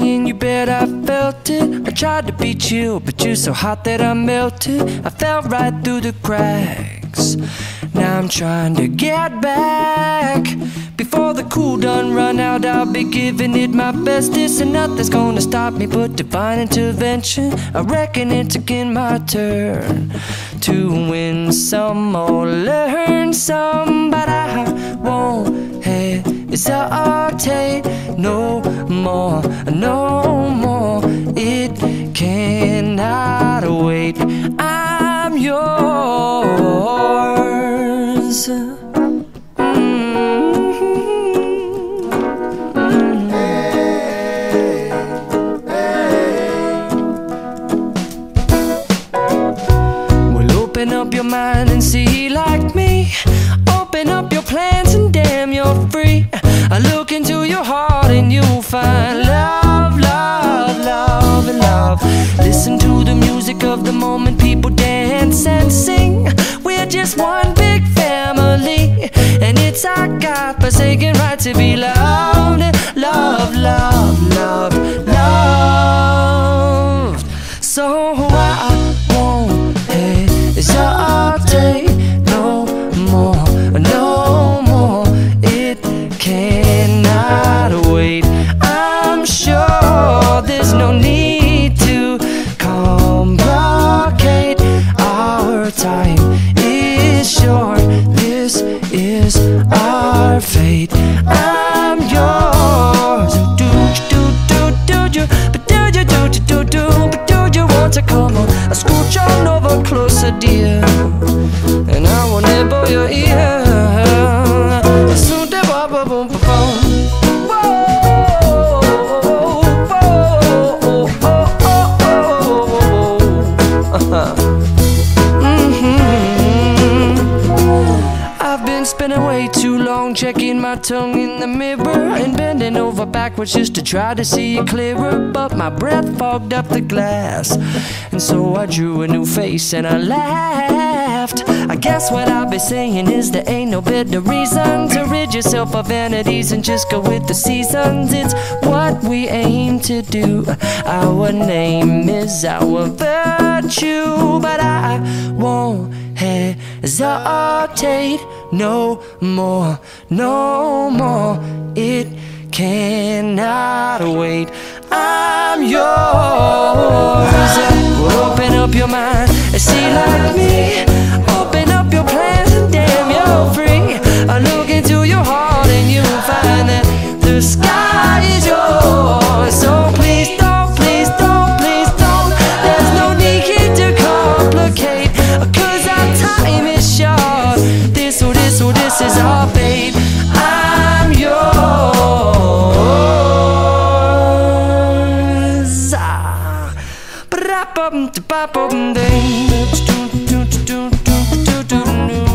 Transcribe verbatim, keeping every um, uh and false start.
me and you bet I felt it. I tried to be chill, but you're so hot that I melted. I fell right through the cracks. Now I'm trying to get back. Before the cool done run out, I'll be giving it my bestest, and nothing's gonna stop me but divine intervention. I reckon it's again my turn to win some or learn some, but I won't hesitate no more, no more. It cannot wait. I'm yours. Open up your mind and see like me. Open up your plans and damn, you're free. I look into your heart and you'll find love, love, love, and love. Listen to the music of the moment, people dance and sing. We're just one big family, and it's our God-forsaken right to be loved. Love, love, love, loved. So I won't hesitate no more, no more. It cannot wait. I'm sure there's no need to complicate. Our time is short. This is our fate. I'm yours. Do do do do do, but do you do do do do, but do you want to come on? I scooch on over closer, dear, and I will nibble your ear. Soon de ba ba boom ba boom. Whoa, whoa, oh, oh, oh, oh. Mm-hmm. I've been spending way too long checking my tongue in the mirror and bending over backwards just to try to see it clearer, but my breath fogged up the glass, and so I drew a new face and I laughed. I guess what I'll be saying is there ain't no better reason to rid yourself of vanities and just go with the seasons. It's what we aim to do. Our name is our virtue, but I won't hesitate no more, no more. It cannot wait. I'm yours. Well, open up your mind and see like me. Open up your plans and damn, you're free. I look into your heart and you'll find that the sky is yours. So please don't, please don't, please don't. There's no need here to complicate, 'cause our time is short. This or this or this is our fate. I'm yours. Ah. Ba-da-bum-da-ba-bum-ding.